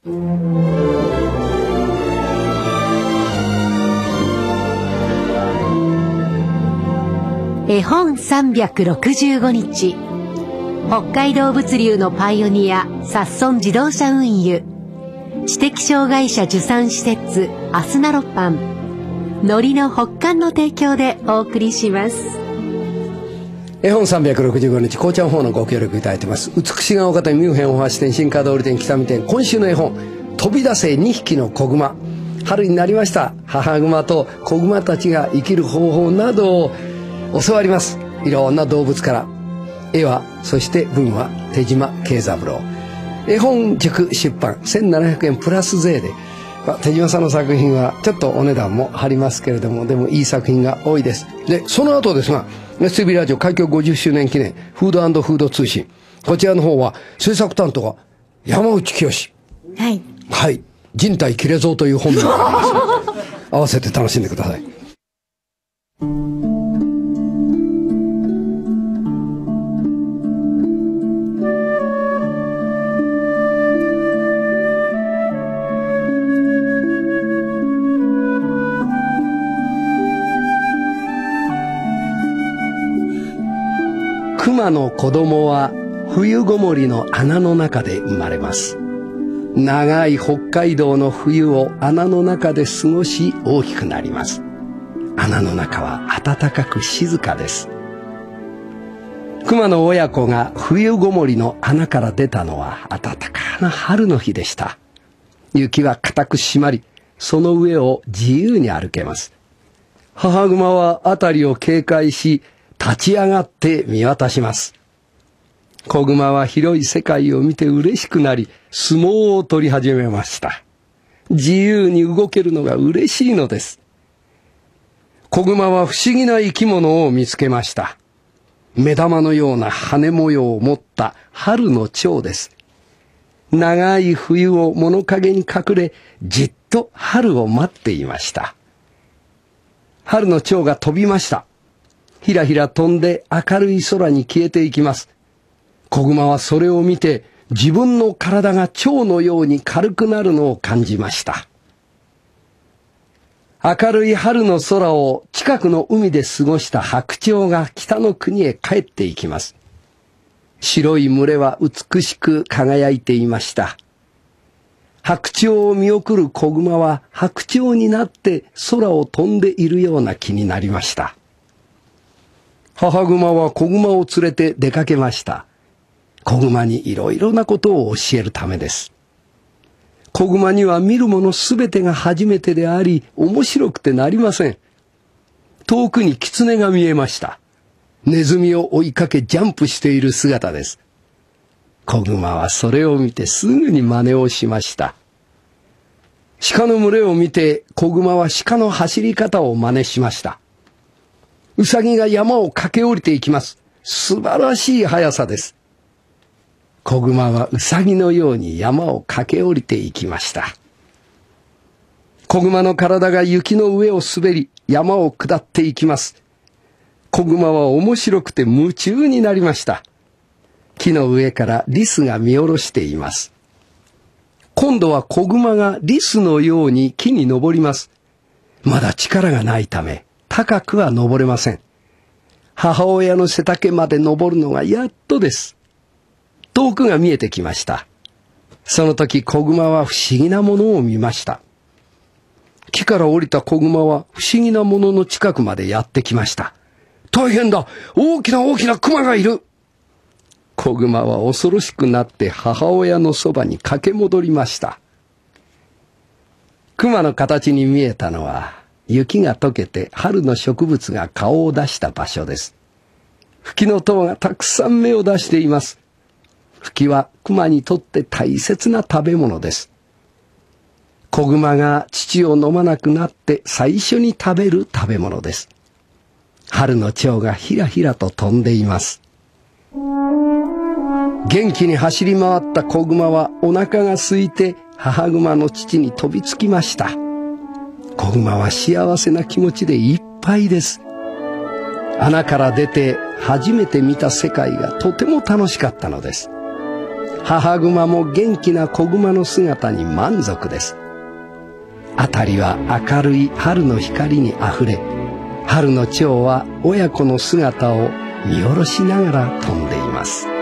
絵本365日、北海道物流のパイオニア、札村自動車運輸、知的障害者受産施設アスナロパン、のりの北韓の提供でお送りします。 絵本365日、こうちゃん方のご協力いただいてます。美しが丘店、ミュンヘン大橋店、新川通り店、北見店。今週の絵本、飛び出せ2匹の子熊。春になりました。母熊と子熊たちが生きる方法などを教わります。いろんな動物から。絵は、そして文は手島慶三郎。絵本塾出版1700円プラス税で、手島さんの作品はちょっとお値段も張りますけれども、でもいい作品が多いです。でその後ですが、 STV ラジオ開局50周年記念フード&フード通信、こちらの方は制作担当が山内清。 はいはい、人体切れ像という本名があります合わせて楽しんでください。熊の子供は冬ごもりの穴の中で生まれます。長い北海道の冬を穴の中で過ごし大きくなります。穴の中は暖かく静かです。熊の親子が冬ごもりの穴から出たのは暖かな春の日でした。雪は固く締まり、その上を自由に歩けます。母熊は辺りを警戒し、立ち上がって見渡します。子熊は広い世界を見て嬉しくなり、相撲を取り始めました。自由に動けるのが嬉しいのです。子熊は不思議な生き物を見つけました。目玉のような羽模様を持った春の蝶です。長い冬を物陰に隠れ、じっと春を待っていました。春の蝶が飛びました。ひらひら飛んで明るい空に消えていきます。子熊はそれを見て、自分の体が蝶のように軽くなるのを感じました。明るい春の空を近くの海で過ごした白鳥が北の国へ帰っていきます。白い群れは美しく輝いていました。白鳥を見送る子熊は白鳥になって空を飛んでいるような気になりました。母熊は子熊を連れて出かけました。子熊にいろいろなことを教えるためです。子熊には見るものすべてが初めてであり、面白くてなりません。遠くに狐が見えました。ネズミを追いかけジャンプしている姿です。子熊はそれを見てすぐに真似をしました。鹿の群れを見て子熊は鹿の走り方を真似しました。ウサギが山を駆け下りていきます。素晴らしい速さです。子熊はウサギのように山を駆け下りていきました。子熊の体が雪の上を滑り、山を下っていきます。子熊は面白くて夢中になりました。木の上からリスが見下ろしています。今度は子熊がリスのように木に登ります。まだ力がないため、高くは登れません。母親の背丈まで登るのがやっとです。遠くが見えてきました。その時子熊は不思議なものを見ました。木から降りた子熊は不思議なものの近くまでやってきました。大変だ！大きな大きな熊がいる！子熊は恐ろしくなって母親のそばに駆け戻りました。熊の形に見えたのは、雪が溶けて春の植物が顔を出した場所です。フキの塔がたくさん芽を出しています。フキは熊にとって大切な食べ物です。子熊が乳を飲まなくなって最初に食べる食べ物です。春の蝶がひらひらと飛んでいます。元気に走り回った子熊はお腹が空いて母熊の乳に飛びつきました。子熊は幸せな気持ちでいっぱいです。穴から出て初めて見た世界がとても楽しかったのです。 母熊も元気な子熊の姿に満足です。辺りは明るい春の光にあふれ、春の蝶は親子の姿を見下ろしながら飛んでいます。